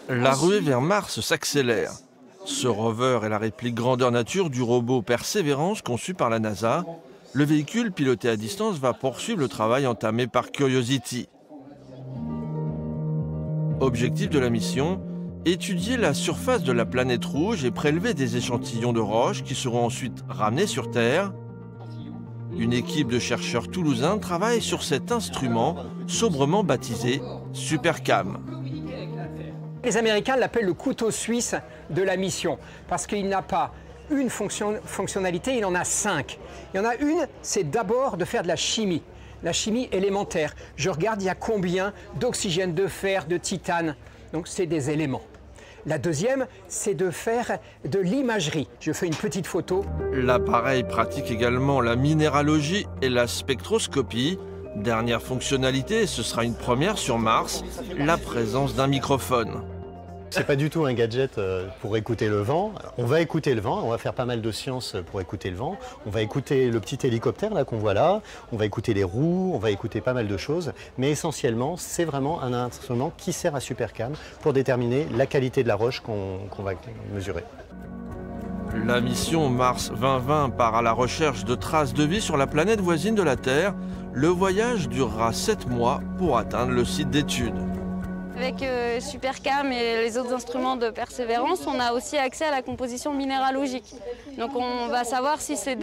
La ruée vers Mars s'accélère. Ce rover est la réplique grandeur nature du robot Perseverance conçu par la NASA. Le véhicule piloté à distance va poursuivre le travail entamé par Curiosity. Objectif de la mission, étudier la surface de la planète rouge et prélever des échantillons de roches qui seront ensuite ramenés sur Terre. Une équipe de chercheurs toulousains travaille sur cet instrument sobrement baptisé SuperCam. Les Américains l'appellent le couteau suisse de la mission parce qu'il n'a pas une fonctionnalité, il en a 5. Il y en a une, c'est d'abord de faire de la chimie élémentaire. Je regarde, il y a combien d'oxygène, de fer, de titane. Donc c'est des éléments. La deuxième, c'est de faire de l'imagerie. Je fais une petite photo. L'appareil pratique également la minéralogie et la spectroscopie. Dernière fonctionnalité, ce sera une première sur Mars, la présence d'un microphone. C'est pas du tout un gadget pour écouter le vent. On va écouter le vent, on va faire pas mal de sciences pour écouter le vent. On va écouter le petit hélicoptère là qu'on voit là, on va écouter les roues, on va écouter pas mal de choses. Mais essentiellement, c'est vraiment un instrument qui sert à SuperCam pour déterminer la qualité de la roche qu'on va mesurer. La mission Mars 2020 part à la recherche de traces de vie sur la planète voisine de la Terre. Le voyage durera 7 mois pour atteindre le site d'étude. Avec SuperCam et les autres instruments de Perseverance, on a aussi accès à la composition minéralogique. Donc on va savoir si c'est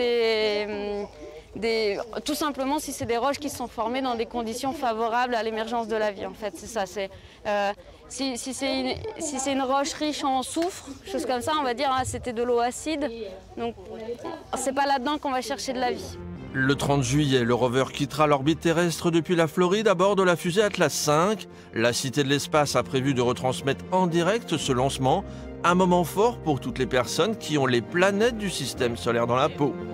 tout simplement si c'est des roches qui sont formées dans des conditions favorables à l'émergence de la vie. En fait, c'est ça. Si c'est une roche riche en soufre, chose comme ça, on va dire ah, c'était de l'eau acide. Donc c'est pas là-dedans qu'on va chercher de la vie. Le 30 juillet, le rover quittera l'orbite terrestre depuis la Floride à bord de la fusée Atlas V. La Cité de l'Espace a prévu de retransmettre en direct ce lancement, un moment fort pour toutes les personnes qui ont les planètes du système solaire dans la peau.